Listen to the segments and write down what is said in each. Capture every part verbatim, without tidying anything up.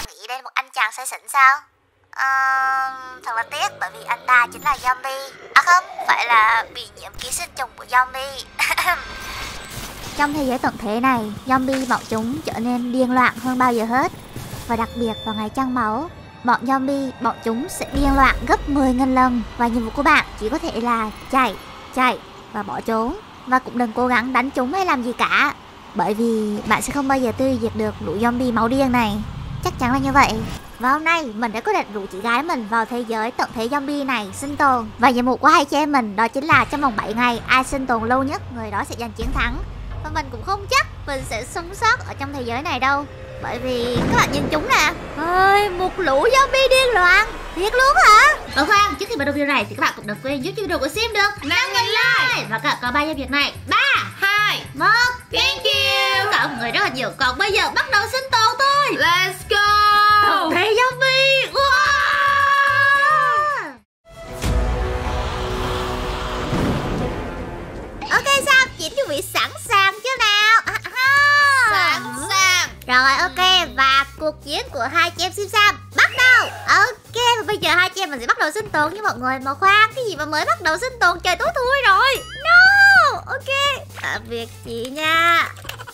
nghĩ đến một anh chàng say xỉn sao? À, thật là tiếc bởi vì anh ta chính là zombie. À không, phải là bị nhiễm ký sinh trùng của zombie. Trong thế giới tận thế này, zombie bọn chúng trở nên điên loạn hơn bao giờ hết. Và đặc biệt vào ngày trăng máu, bọn zombie bọn chúng sẽ điên loạn gấp mười nghìn lần. Và nhiệm vụ của bạn chỉ có thể là chạy, chạy và bỏ trốn. Và cũng đừng cố gắng đánh chúng hay làm gì cả, bởi vì bạn sẽ không bao giờ tiêu diệt được lũ zombie máu điên này. Chắc chắn là như vậy. Và hôm nay mình đã quyết định rủ chị gái mình vào thế giới tận thế zombie này sinh tồn. Và nhiệm vụ của hai chị em mình đó chính là trong vòng bảy ngày ai sinh tồn lâu nhất người đó sẽ giành chiến thắng. Và mình cũng không chắc mình sẽ sống sót ở trong thế giới này đâu, bởi vì các bạn nhìn chúng nè, ơi một lũ zombie điên loạn thiệt luôn hả? Ờ khoan, trước khi bắt đầu video này thì các bạn cũng đừng quên giúp cho video của Sim được năm nghìn like. Và cả có ba giao việc này: ba, hai, một. Thank you. Cả mọi người rất là nhiều. Còn bây giờ bắt đầu sinh tồn thôi. Let's go. Tận thế zombie. Wow. Ok sao? Chị chuẩn bị sẵn sàng chưa nào? À, à. Sẵn sàng. Rồi ok, và cuộc chiến của hai chị em Sim Sam bắt đầu. Ok, và bây giờ hai chị em mình sẽ bắt đầu sinh tồn với mọi người. Mà khoan, cái gì mà mới bắt đầu sinh tồn, trời tối thui rồi. No. Ok, tạm biệt chị nha.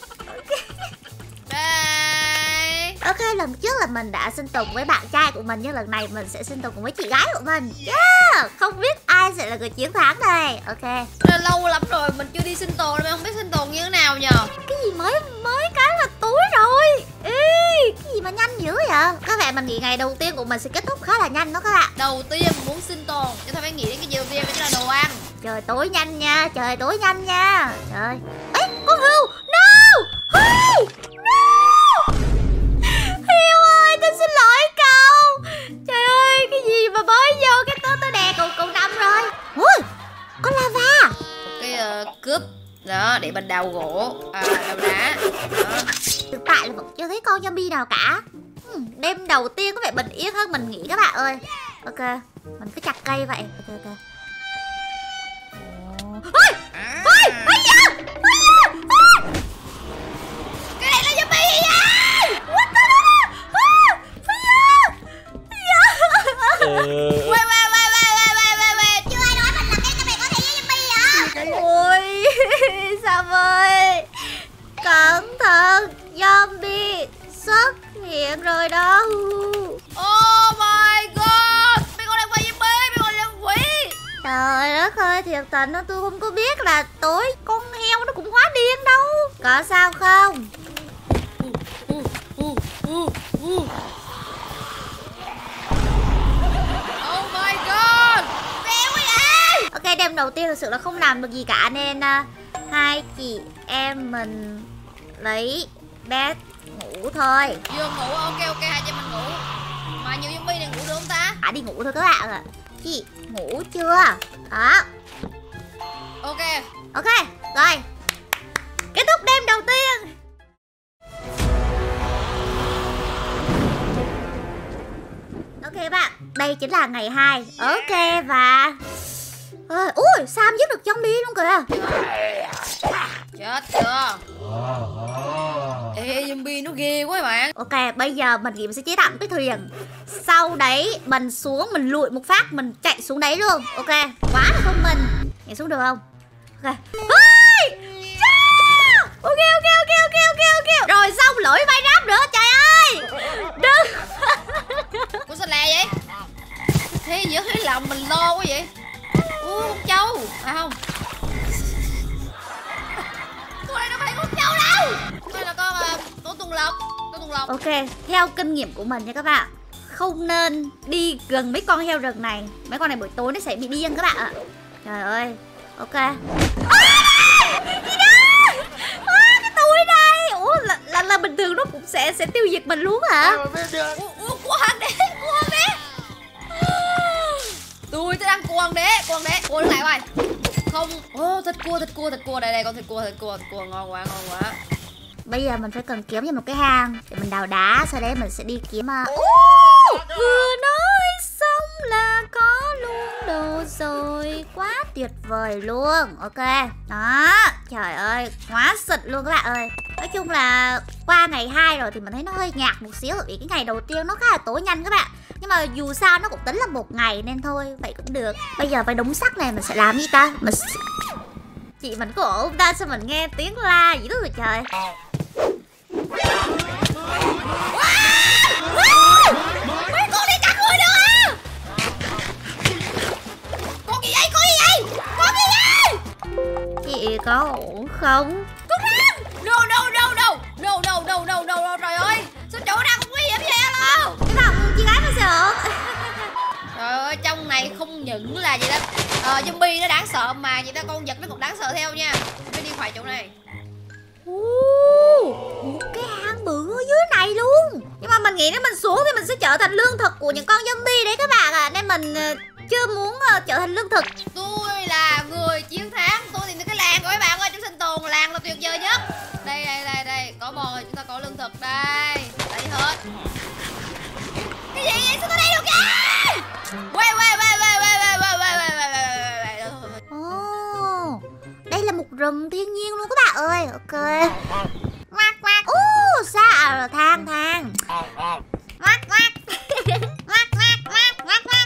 Đây. Ok, lần trước là mình đã sinh tồn với bạn trai của mình, nhưng lần này mình sẽ sinh tồn cùng với chị gái của mình. Yeah, không biết ai sẽ là người chiến thắng đây. Ok. Đã lâu lắm rồi mình chưa đi sinh tồn, mình không biết sinh tồn như thế nào nhờ. Cái gì mới mới cái là tối rồi. Ê, cái gì mà nhanh dữ vậy? Có vẻ mình nghĩ ngày đầu tiên của mình sẽ kết thúc khá là nhanh đó các bạn. Đầu tiên muốn sinh tồn chứ thôi phải nghĩ đến cái gì đầu tiên, đó là đồ ăn. Trời tối nhanh nha, trời tối nhanh nha. Trời. Ê, con hươu. No. Hươu. No. Hiêu ơi, tôi xin lỗi cậu. Trời ơi, cái gì mà mới vô cái tớ tớ đè cậu cậu đâm rồi. Ui, có lava. Cái uh, cướp đó để mình đào gỗ, à, đào đá đó. Thực tại là vẫn chưa thấy con zombie nào cả. hmm, Đêm đầu tiên có vẻ bình yên hơn mình nghĩ các bạn ơi. Ok, mình cứ chặt cây vậy. Ok ok. Ôi, ôi, ôi da. Cái này là zombie gì vậy? What the Quay quay quay quay quay quay quay quay. chưa ai nói mình là cái cái có thể với zombie hả? Ôi, sao ơi. Cẩn thận, zombie xuất hiện rồi đó. Oh my god, mấy con đang quay zombie, mấy con đang quỷ. Trời đất ơi, thiệt tình nó tôi không có biết là tối con heo nó cũng hóa điên đâu. Có sao không? Uh, uh, uh, uh. Oh my god, đéo quá vậy. Ok, đêm đầu tiên thực sự là không làm được gì cả, nên uh, hai chị em mình lấy bed ngủ thôi. Vừa ngủ, ok ok, hai chị mình ngủ. Mà nhiều zombie này ngủ được không ta? À, đi ngủ thôi các bạn ạ. Chị ngủ chưa? Đó. Ok. Ok, rồi. Kết thúc đêm đầu tiên. Ok các bạn, đây chính là ngày hai. Ok và à, ui, Sam giết được zombie luôn kìa. Chết chưa? Ê, zombie nó ghê quá các bạn. Ok, bây giờ mình nghĩ mình sẽ chế tạo một cái thuyền. Sau đấy mình xuống, mình lụi một phát, mình chạy xuống đấy luôn. Ok, quá là thông minh. Nhảy xuống được không? Ok. Ôi! Yeah! Ok, ok, ok, ok, ok, ok. Rồi xong, lỗi vai ráp nữa, trời ơi. Đừng. Ủa sao lè vậy? Thế giữa cái lòng mình lo quá vậy? Ủa con trâu, à không. Con này đâu phải con trâu đâu. Đây là con uh, con tuần lộc, con tuần lộc. Ok, theo kinh nghiệm của mình nha các bạn, không nên đi gần mấy con heo rừng này. Mấy con này buổi tối nó sẽ bị điên các bạn ạ. Trời ơi. Ok. À, gì đó? À, cái túi đây. Ủa là, là, là bình thường nó cũng sẽ sẽ tiêu diệt mình luôn hả? Ủa, ủa của hoàng đế, của hoàng đế. Tôi tôi đang cuồng đế, cuồng đế. Cuồng lại rồi. Không. Ô oh, thịt cua, thịt cua, thịt cua đây đây con thịt cua, thịt cua, thịt cua ngon quá, ngon quá. Bây giờ mình phải cần kiếm cho một cái hang để mình đào đá, sau đấy mình sẽ đi kiếm. uh, Vừa nói xong là có luôn đồ rồi, quá tuyệt vời luôn. Ok, đó, trời ơi, quá xịn luôn các bạn ơi. Nói chung là qua ngày hai rồi thì mình thấy nó hơi nhạt một xíu, bởi vì cái ngày đầu tiên nó khá là tối nhanh các bạn. Nhưng mà dù sao nó cũng tính là một ngày nên thôi, vậy cũng được. Bây giờ với đống sắt này mình sẽ làm gì ta? Mình... Chị mình có ổn ta, sao mình nghe tiếng la gì đó rồi trời. Mấy con đi cắt người nữa à? Con gì vậy? Con gì vậy? Con gì vậy? Chị có ổn không? Con rắn! No no no no no no no no no no trời ơi! Sao chỗ nào cũng nguy hiểm vậy alo? Cái bạn chị gái mà sợ. Trời ơi, trong này không những là gì đó ờ, zombie nó đáng sợ mà gì đó con vật nó còn đáng sợ theo nha. Phải đi khỏi chỗ này. Một cái hang bự ở dưới này luôn. Nhưng mà mình nghĩ nếu mình xuống thì mình sẽ trở thành lương thực của những con zombie đấy các bạn ạ. À. Nên mình uh, chưa muốn uh, trở thành lương thực. Tôi là người chiến thắng. Tôi tìm được cái làng rồi các bạn ơi. Trong sinh tồn làng là tuyệt vời nhất. Đây đây đây đây. Có bò rồi, chúng ta có lương thực đây. Đây hết. Cái gì vậy? Sao tôi đây được kìa? Quay quay quay quay quay quay quay quay quay quay. Ồ, đây là một rừng thiên nhiên luôn các bạn ơi. Ok. Ngoác ngoác. Ô, sao rồi than than. Ngoác ngoác. Ngoác ngoác ngoác ngoác ngoác.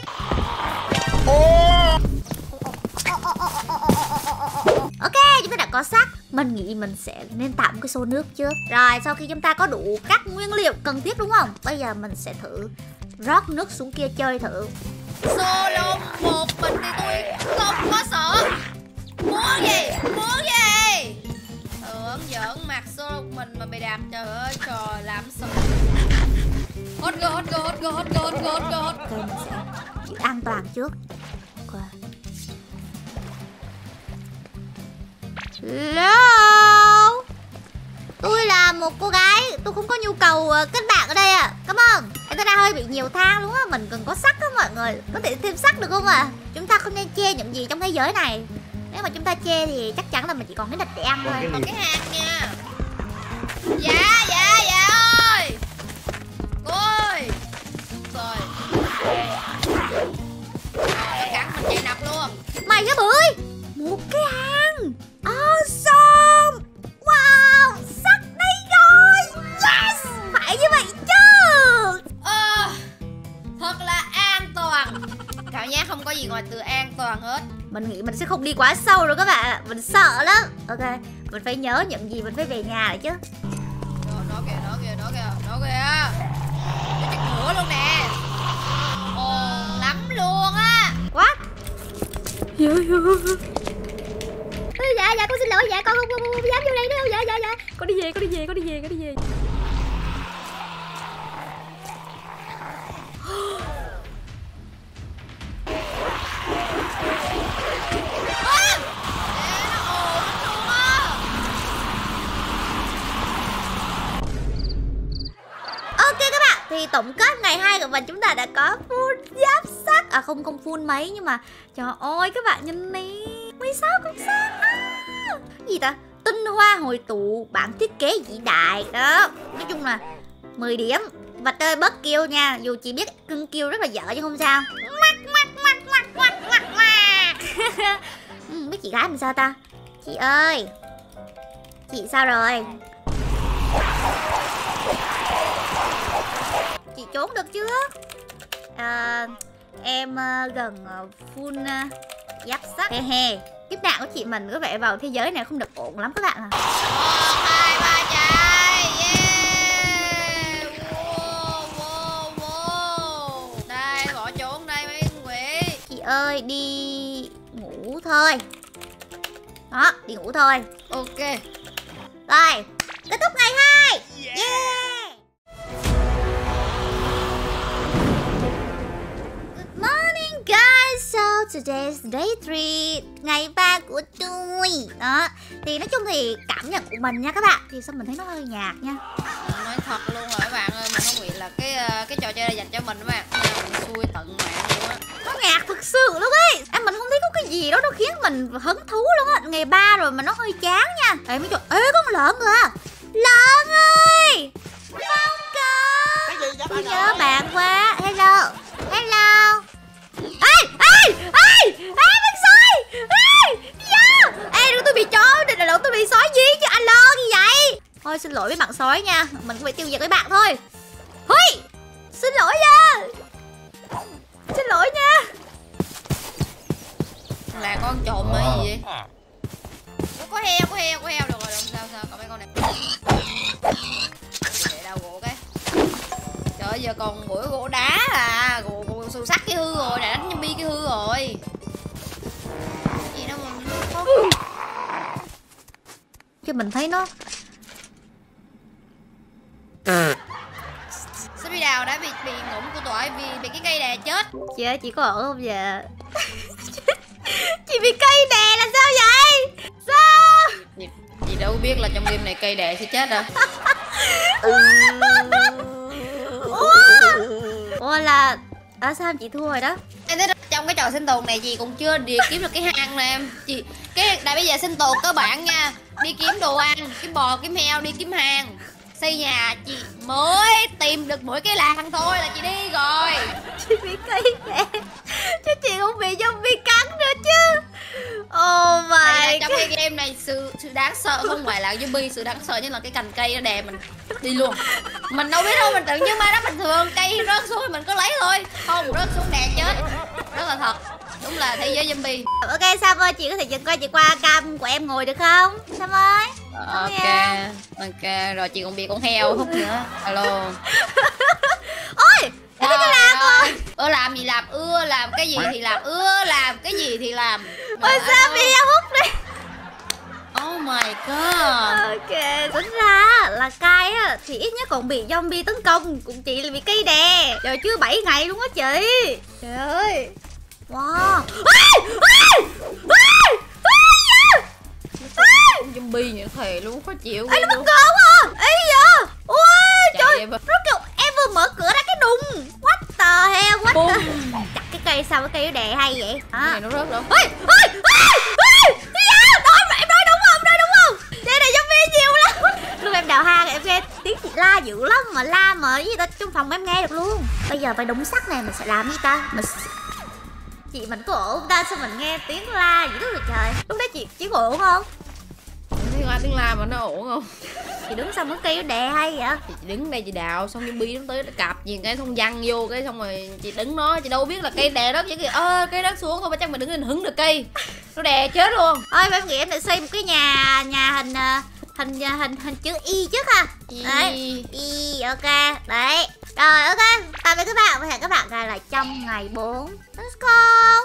Ok, chúng ta đã có sắt. Mình nghĩ mình sẽ nên tạo một cái xô nước trước. Rồi sau khi chúng ta có đủ các nguyên liệu cần thiết đúng không? Bây giờ mình sẽ thử rót nước xuống kia chơi thử. Solo một mình thì tôi không có sợ. Muốn gì? Muốn gì? Tưởng giỡn mặt solo mình mà bị đạp. Trời ơi trời, làm sao? Hốt go, hốt go, hốt go, hốt go, hốt go, hốt go. Ok, mình sẽ giữ an toàn trước. Ok. Hello. Tôi là một cô gái, tôi không có nhu cầu kết bạn ở đây à. Cảm ơn. Tôi đang hơi bị nhiều than luôn á, mình cần có sắt á mọi người. Có thể thêm sắt được không ạ? À? Chúng ta không nên chê những gì trong thế giới này. Nếu mà chúng ta chê thì chắc chắn là mình chỉ còn cái thịt để ăn thôi. Còn cái hạt nha. Dạ dạ dạ ơi. Cô ơi. Rồi. Nó cắn mình chạy nập luôn. Mày cái bưởi. Một cái hang. Awesome. Wow, sắt đây rồi. Yes. Phải như vậy chứ. Ờ, thật là an toàn. Cảm giác không có gì ngoài từ an toàn hết. Mình nghĩ mình sẽ không đi quá sâu đâu các bạn ạ. Mình sợ lắm. Ok, mình phải nhớ những gì mình phải về nhà lại chứ. Đó, đó kìa, đó kìa, đó kìa, đó kìa. Nó chặt cửa luôn nè. Ồn lắm luôn á. What? Dạ dạ con xin lỗi, dạ con không, không, không dám vô đây đâu. Dạ dạ dạ. Con đi về, con đi về, con đi về, con đi về. Thì tổng kết ngày hai của mình chúng ta đã có full giáp sắt. À không không full mấy nhưng mà trời ơi các bạn nhìn đi, mười sáu con sắt à. Gì ta? Tinh hoa hồi tụ bản thiết kế vĩ đại đó. Nói chung là mười điểm. Và tơi bớt kêu nha. Dù chị biết cưng kêu rất là dở chứ không sao. Ừ, biết chị gái mình sao ta? Chị ơi, chị sao rồi? Chị trốn được chưa? À, em uh, gần uh, full uh, giáp sắt. He he. Kiếp nạn của chị mình có vẻ vào thế giới này không được ổn lắm các bạn à. Một, hai, ba chạy. Yeah. Wow, wow, wow. Đây, bỏ trốn đây mấy quỷ. Chị ơi, đi ngủ thôi. Đó, đi ngủ thôi. Ok. Rồi, kết thúc ngày hai. Yeah, yeah. Morning guys, so today's day three, ngày ba của tôi. Đó, thì nói chung thì cảm nhận của mình nha các bạn, thì sao mình thấy nó hơi nhạt nha. Nói thật luôn rồi các bạn ơi, mình không nghĩ là cái cái trò chơi này dành cho mình các bạn. Mình xui tận mạng luôn á. Nó nhạt thực sự luôn ấy. Em mình không thấy có cái gì đó nó khiến mình hứng thú luôn á. Ngày ba rồi mà nó hơi chán nha. Ê mấy trời, ê có con lợn kìa. Lợn ơi, Phong cơ. Cái gì vậy? Tôi nhớ bạn quá. Hello, hello. Ê, ê, ê, ê, mình sói. Ê, yeah. Ê, tôi bị chó, lộn tôi bị sói dí chứ anh lo gì vậy? Thôi xin lỗi với bạn sói nha, mình phải tiêu diệt với bạn thôi. Hui, xin lỗi nha. Xin lỗi nha. Là con trộm hay gì vậy? Có heo, có heo, có heo. Được rồi, không sao, sao, còn mấy con này. Để đâu gỗ cái. Trời ơi, giờ còn mỗi gỗ đá à. Gỗ, gỗ sườn sắt cái hư rồi, đã đánh zombie cái hư rồi. Cái gì đâu mà không. Chứ mình thấy nó Snoopy Đào đã bị bị ngủm của tội vì bị cái cây đè chết. chị ơi, chị có ở không vậy? Chị bị cây đè là sao vậy? Sao? Chị, chị đâu biết là trong game này cây đè sẽ chết đâu. Ủa là ở sao chị thua rồi đó? Em thấy trong cái trò sinh tồn này chị cũng chưa đi kiếm được cái hang này em. Chị cái đại bây giờ sinh tồn cơ bản nha, đi kiếm đồ ăn, kiếm bò, kiếm heo, đi kiếm hàng, xây nhà, chị mới tìm được mỗi cái làng thôi là chị đi rồi. Chị bị cây đè chứ chị không bị zombie cắn nữa chứ. Oh my. Trong cái game này sự sự đáng sợ không phải là zombie, sự đáng sợ nhất là cái cành cây nó đè mình đi luôn. Mình đâu biết đâu, mình tưởng như ma đó bình thường, cây rớt xuống thì mình có lấy thôi, không rớt xuống đè chết. Rất là thật, đúng là thế giới zombie. Ok Sam ơi, chị có thể dừng coi chị qua cam của em ngồi được không? Sam ơi. Ok, ok, rồi chị còn bị con heo hút nữa. Alo. Ôi, em biết làm rồi. Ưa làm gì làm, ưa làm cái gì thì làm, ưa làm cái gì thì làm. Ôi sao bị heo hút đi. Oh my god. Ok, tính ra là cai á thì ít nhất còn bị zombie tấn công, cũng chị là bị cây đè. Trời chưa bảy ngày luôn á chị. Trời ơi. Wow. Zombie như thề luôn, khó chịu. Ê, nó bất ngờ quá. Ê giờ. Ui trời, rốt cuộc em vừa mở cửa ra cái đùng. What the hell, what the. Chặt cái cây sao cái cây nó đè hay vậy? Cái này nó rớt đâu. Ôi, ôi, ôi, ôi. Nói em nói đúng không? Nói đúng không? Đây này zombie nhiều lắm. Lúc em đào hang em nghe tiếng chị la dữ lắm, mà la mà cái gì ta trong phòng em nghe được luôn. Bây giờ phải đống sắt này mình sẽ làm gì ta? Mình chị mình có ổn ta, sao mình nghe tiếng la dữ rồi trời. Lúc đấy chị chị có ổn không? Tiếng la tiếng la mà nó ổn không? Chị đứng sau cái cây nó đè hay vậy? Thì chị đứng đây chị đào xong zombie nó tới nó cạp gì cái không văng vô cái xong rồi chị đứng nó, chị đâu biết là cây đè đất, chỉ kìa ơ cây đất xuống thôi mà chắc mình đứng lên hứng được cây. Nó đè chết luôn. Thôi em nghĩ em sẽ xây một cái nhà nhà hình hình hình hình chữ Y trước ha. Đấy. Y ok. Đấy. Rồi ok. Tạm biệt các bạn và hẹn các bạn gặp lại trong ngày bốn. Let's go.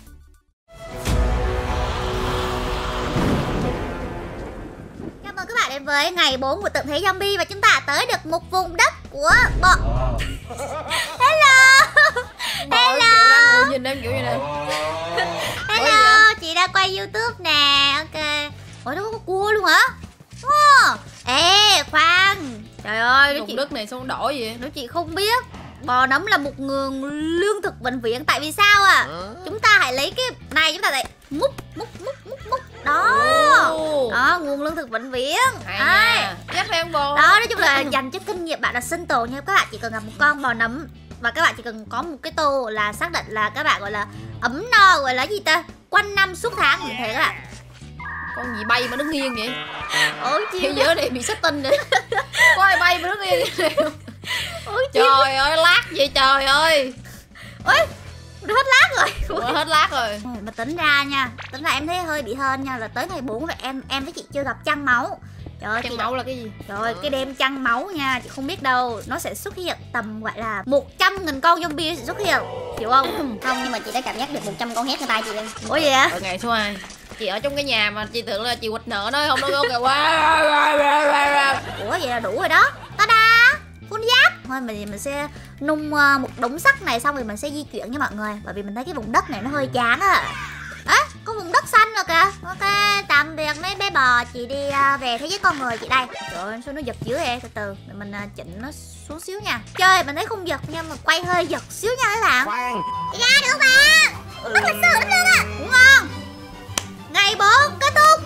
Chào mừng các bạn đến với ngày bốn của tận thế zombie và chúng ta tới được một vùng đất của bọn. Hello. Hello. Nhìn em kiểu như này. Hello, chị đang quay YouTube nè. Ok. Ủa nó có cua luôn hả? Wow. Ê khoan. Trời ơi, Vùng đất này sao đổi gì vậy? Nếu chị không biết, bò nấm là một nguồn lương thực bệnh viện. Tại vì sao à? Chúng ta hãy lấy cái này, chúng ta lại múc múc múc múc múc. Đó. Oh. Đó, nguồn lương thực bệnh viện. Hay chắc thêm bò. Đó, nói chung là dành cho kinh nghiệm bạn là sinh tồn nha. Các bạn chỉ cần gặp một con bò nấm và các bạn chỉ cần có một cái tô là xác định là các bạn gọi là ấm no, gọi là gì ta? Quanh năm suốt tháng như thế các bạn. Con gì bay mà nó nghiêng vậy? Ôi thế giới này bị sát tinh vậy. Có ai bay mà nó nghiêng vậy? Ôi trời ơi lát vậy trời ơi. Ôi hết lát rồi. Ủa, hết lát rồi. Mà tính ra nha, tính ra em thấy hơi bị hên nha, là tới ngày bốn rồi em em với chị chưa gặp trăng máu. Trời ơi, trăng máu là cái gì? Trời ơi, cái đêm trăng máu nha, chị không biết đâu. Nó sẽ xuất hiện tầm gọi là một trăm nghìn con zombie sẽ xuất hiện. Hiểu không? Không, nhưng mà chị đã cảm giác được một trăm con hét trên tay chị em. Ủa gì vậy? Ở ngày số hai chị ở trong cái nhà mà chị tưởng là chị quỵt nợ nó không, nó kêu wow. Ủa vậy là đủ rồi đó. Ta-da, full giáp. Thôi mình mình sẽ nung một đống sắt này xong rồi mình sẽ di chuyển nha mọi người, bởi vì mình thấy cái vùng đất này nó hơi chán á. À, có vùng đất xanh rồi kìa. Ok, tạm biệt mấy bé bò, chị đi uh, về thế giới con người chị đây. Trời ơi, sao nó giật dữ vậy? Từ từ để mình uh, chỉnh nó xuống xíu nha. Chơi mình thấy không giật nhưng mà quay hơi giật xíu nha các bạn. Ra được mà. Rất là sợ lắm luôn á. Đúng không? Ngày bốn kết thúc.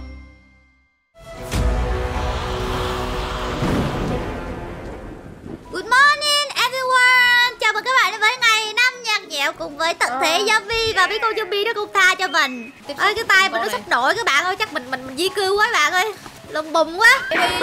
Good morning everyone. Chào mừng các bạn đến với ngày năm nhạc nhẽo cùng với tận thế zombie và mấy con zombie nó không tha cho mình. Ơi cái tay mình nó sắp nổi các bạn ơi, chắc mình mình mình di cư quá các bạn ơi. lùng bùng quá.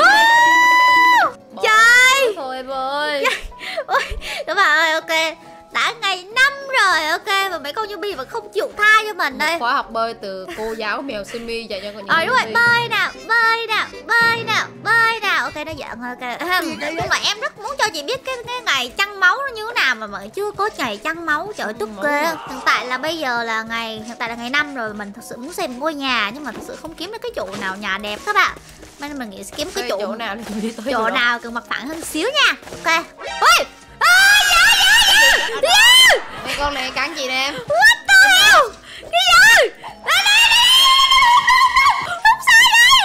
Trời thôi em ơi. Ôi các bạn ơi, ok, đã ngày năm rồi, ok, mà mấy con zombie vẫn không chịu tha cho mình đây. Khóa học bơi từ cô giáo mèo Simi dạy cho con. Ờ đúng rồi, bơi nào, bơi nào, bơi nào, bơi nào. Ok, nó giận thôi, ok. Nhưng mà em rất muốn cho chị biết cái, cái ngày chăn máu nó như thế nào mà mọi chưa có ngày chăn máu. Trời ơi, tức ghê. Hiện tại là bây giờ là ngày, hiện tại là ngày năm rồi, mình thật sự muốn xem ngôi nhà nhưng mà thật sự không kiếm được cái chỗ nào nhà đẹp các bạn. Nên mình nghĩ sẽ kiếm cái chỗ, chỗ nào thì đi tới chỗ nào cần mặt phẳng hơn xíu nha. Ok. Ôi! À, dạ, dạ, dạ, dạ. Mấy con này cắn gì nè em? What the hell? Cái gì? Đây, đây, đây. Không sai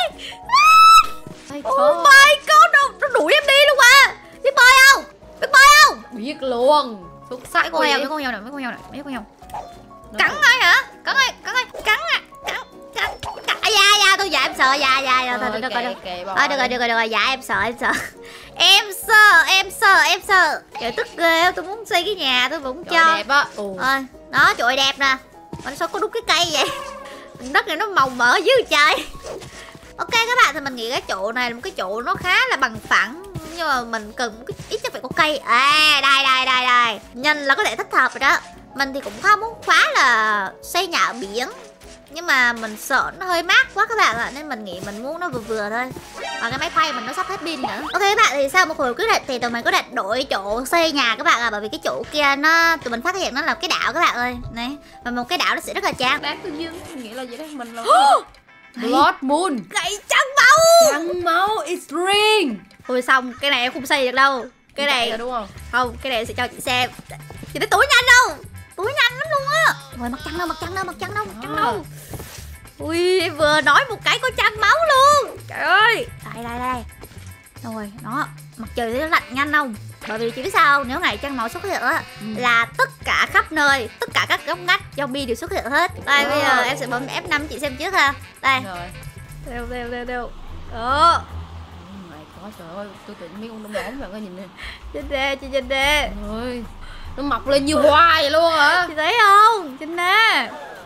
đây. Oh my god, nó, nó đuổi em đi luôn à. Biết bơi không? Biết bơi không? Biết luôn. Xuất sắc. Mấy con heo, mấy con heo này, mấy con heo này, mấy con heo. Cắn ai hả? Cắn ai, cắn ai, cắn à, cắn, cắn, cắn. À, dạ, dạ, tôi dạ em sợ, dạ, dạ, dạ, thôi, được rồi, được rồi, được rồi, được rồi, được rồi, dạ em sợ, em sợ. Em sợ, em sợ, em sợ. Trời tức ghê, tôi muốn xây cái nhà tôi vẫn cho. Trời đẹp á. Rồi, đó, trời đẹp nè. Mà sao có đúng cái cây vậy? Đất này nó màu mỡ dữ trời. Ok các bạn, thì mình nghĩ cái chỗ này là một cái chỗ nó khá là bằng phẳng, nhưng mà mình cần một cái ít nhất phải có cây. À đây đây đây đây, nhìn là có thể thích hợp rồi đó. Mình thì cũng không muốn quá là xây nhà ở biển, nhưng mà mình sợ nó hơi mát quá các bạn ạ, nên mình nghĩ mình muốn nó vừa vừa thôi. Và cái máy bay mình nó sắp hết pin nữa. Ok các bạn, thì sau một hồi quyết định thì tụi mình có định đổi chỗ xây nhà các bạn ạ. Bởi vì cái chỗ kia nó, tụi mình phát hiện nó là cái đảo các bạn ơi. Này, và một cái đảo nó sẽ rất là chán. Đáng tự nhiên, nghĩa là gì đấy, mình là Blood Moon. Gậy trắng máu. Trắng máu, it's ring. Thôi xong, cái này em không xây được đâu. Cái này, đúng không? Không, cái này sẽ cho chị xem. Chị phải tuổi nhanh đâu. Tuổi nhanh lắm luôn á. Rồi mặt trăng đâu, mặt trăng đâu, mặt trăng đâu, mặt trăng đâu. Ui, vừa nói một cái có trăng máu luôn. Trời ơi. Đây, đây, đây. Rồi, đó. Mặt trời nó lạnh nhanh không? Bởi vì chị biết sao không? Nếu ngày trăng máu xuất hiện á, ừ. là tất cả khắp nơi, tất cả các góc ngách zombie đều xuất hiện hết. Đây, bây giờ em sẽ bấm F năm chị xem trước ha. Đây. Rồi. Đều, đều, đều, đều. Đó. Mày có, trời ơi, tôi tự mấy con đông đóm bạn có nhìn nè. Trên đê, chị trên đê. Ơi, nó mọc lên như hoa vậy luôn hả? Chị thấy không? Trên đê.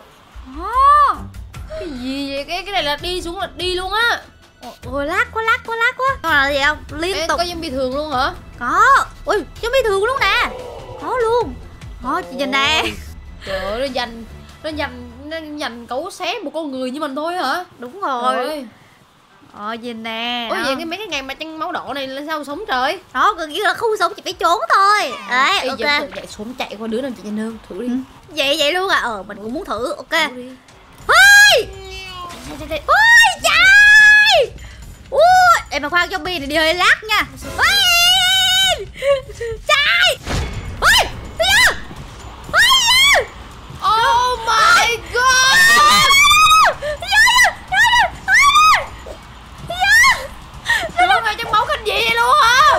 Oh. Cái gì vậy? Cái cái này là đi xuống là đi luôn á. Ôi lát quá, lát quá, lát quá. Có là gì không? Liên Ê, tục. có zombie thường luôn hả? Có. Ui, zombie thường luôn nè. Có luôn. Đó, chị nhìn nè. Trời ơi, nó dành Nó dành Nó dành cấu xé một con người như mình thôi hả? Đúng rồi. Ờ, nhìn nè. Ủa vậy cái mấy cái ngày mà trăng máu đỏ này là sao sống trời? Đó, gần như là không sống, chỉ phải trốn thôi. Đấy, Ê, ok. giờ chạy xuống chạy qua đứa nào chị nhanh hơn, thử đi. Ừ. Vậy vậy luôn à? Ờ, mình cũng muốn thử, ok. Thử đi. Ôi! Ôi, trời! Ui, em mà khoan zombie này đi hơi lát nha. Ôi! Trời! Ôi! Bây giờ! Ôi! Oh my god! Nó ngay trong máu kinh dị vậy luôn hả?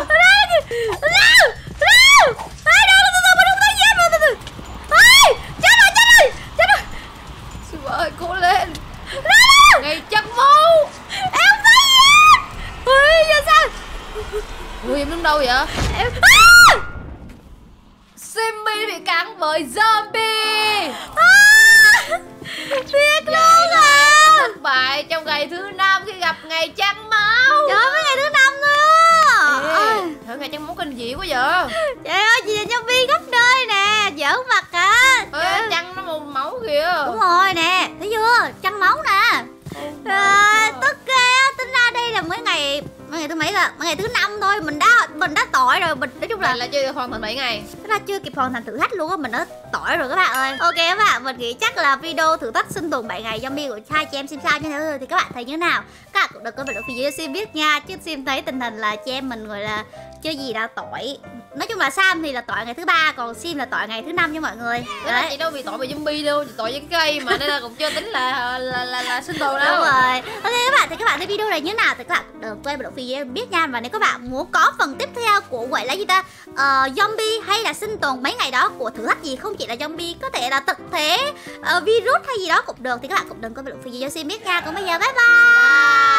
Sư ơi, cố lên. Ngày chăn máu. Em thấy. Ui, giờ sao? Ui, em đứng đâu vậy? Em Simmy bị cắn bởi zombie. Biết luôn à. Thất bại trong ngày thứ năm khi gặp ngày chăn máu. Trời ơi, ngày thứ năm nữa. Thử ngày chăn máu kinh dị quá vậy. Trời ơi, chị là zombie khắp nơi nè. Giỡn mặt à. Ê, chăn nó màu máu kìa. Đúng rồi nè, thấy chưa? Chăn máu nè. À, tức ghê á, tính ra đây là mấy ngày mấy ngày thứ mấy là mấy ngày thứ năm thôi, mình đã mình đã tỏi rồi, mình nói chung là Này là chưa hoàn thành bảy ngày. Chúng ta chưa kịp hoàn thành thử thách luôn á, mình đã tỏi rồi các bạn ơi. Ok các bạn, mình nghĩ chắc là video thử thách sinh tồn bảy ngày zombie của hai chị em Sim sao như thế rồi thì các bạn thấy như thế nào? Các bạn cũng đừng có bình luận phía dưới cho Sim biết nha, chứ Sim thấy tình hình là chị em mình gọi là chơi gì đã tỏi. Nói chung là Sam thì là tỏi ngày thứ ba, còn Sim là tỏi ngày thứ năm nha mọi người. Đấy, chị đâu bị tỏi bị zombie đâu, chị tỏi với cái cây mà nên là cũng chưa tính là là là, là sinh tồn đâu. Đúng rồi. Ok các bạn, thì các bạn thấy video này như thế nào thì các bạn đừng quên bình luận phía dưới biết nha. Và nếu các bạn muốn có phần tiếp theo của gọi là gì ta, uh, zombie hay là sinh tồn mấy ngày đó của thử thách gì, không chỉ là zombie, có thể là thực thể, uh, virus hay gì đó cũng được, thì các bạn cũng đừng có bình luận phía dưới cho Sim biết nha. Còn bây giờ bye bye.